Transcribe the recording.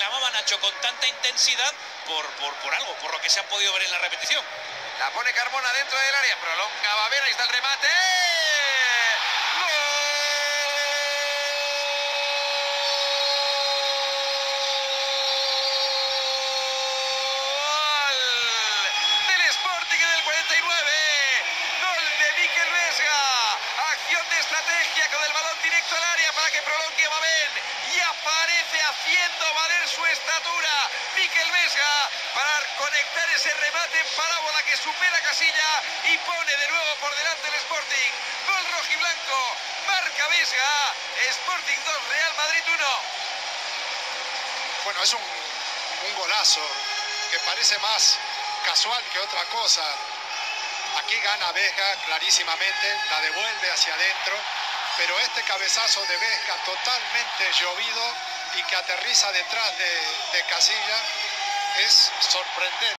reclamaba Nacho con tanta intensidad por algo, por lo que se ha podido ver en la repetición. La pone Carmona dentro del área, prolonga Babén, ahí está el remate. ¡Gol! Del Sporting en el 49. Gol de Mikel Vesga. Acción de estrategia con el balón directo al área para que prolongue Babén. Y aparece haciendo valer su estatura Mikel Vesga para conectar ese remate en parábola que supera Casilla y pone de nuevo por delante el Sporting. Gol rojiblanco, marca Vesga, Sporting 2, Real Madrid 1. Bueno, es un golazo que parece más casual que otra cosa. Aquí gana Vesga clarísimamente, la devuelve hacia adentro, pero este cabezazo de Vesga totalmente llovido y que aterriza detrás de Casilla es sorprendente.